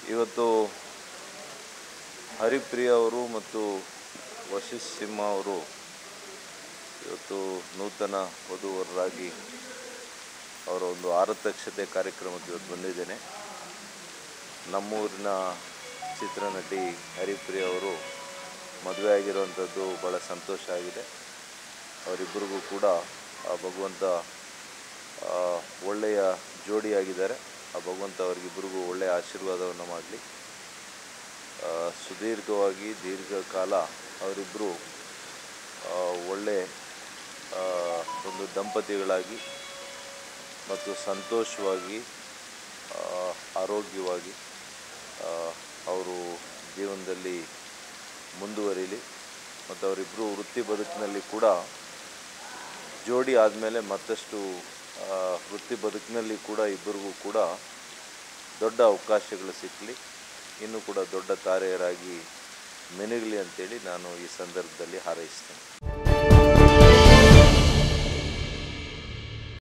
ಇವತ್ತು ಹರಿಪ್ರಿಯ ಅವರು ಮತ್ತು ವಶಿಷ್ಠ ಸಿಂಹ ಅವರು ಇವತ್ತು ನೂತನ ವಧುವರರಾಗಿ ಅವರ ಒಂದು ಆರತಕ್ಷತೆ ಕಾರ್ಯಕ್ರಮಕ್ಕೆ ಇವತ್ತು ಬಂದಿದ್ದೇನೆ. ನಮ್ಮೂರಿನ ಚಿತ್ರನಟಿ ಹರಿಪ್ರಿಯ ಅವರು ಮದುವೆ ಆಗಿರುವಂಥದ್ದು ಭಾಳ ಸಂತೋಷ ಆಗಿದೆ. ಅವರಿಬ್ಬರಿಗೂ ಕೂಡ ಆ ಭಗವಂತ ಒಳ್ಳೆಯ ಜೋಡಿಯಾಗಿದ್ದಾರೆ. ಆ ಭಗವಂತ ಅವರಿಗಿಬ್ಬರಿಗೂ ಒಳ್ಳೆಯ ಆಶೀರ್ವಾದವನ್ನು ಮಾಡಲಿ. ಸುದೀರ್ಘವಾಗಿ ದೀರ್ಘಕಾಲ ಅವರಿಬ್ಬರು ಒಳ್ಳೆಯ ಒಂದು ದಂಪತಿಗಳಾಗಿ ಮತ್ತು ಸಂತೋಷವಾಗಿ ಆರೋಗ್ಯವಾಗಿ ಅವರು ಜೀವನದಲ್ಲಿ ಮುಂದುವರಿಲಿ. ಮತ್ತು ಅವರಿಬ್ಬರು ವೃತ್ತಿ ಬದುಕಿನಲ್ಲಿ ಕೂಡ ಜೋಡಿ ಆದಮೇಲೆ ಮತ್ತಷ್ಟು ವೃತ್ತಿ ಬದುಕಿನಲ್ಲಿ ಕೂಡ ಇಬ್ಬರಿಗೂ ಕೂಡ ದೊಡ್ಡ ಅವಕಾಶಗಳು ಸಿಕ್ಕಲಿ, ಇನ್ನೂ ಕೂಡ ದೊಡ್ಡ ತಾರೆಯರಾಗಿ ಮಿನುಗಲಿ ಅಂತೇಳಿ ನಾನು ಈ ಸಂದರ್ಭದಲ್ಲಿ ಹಾರೈಸ್ತೇನೆ.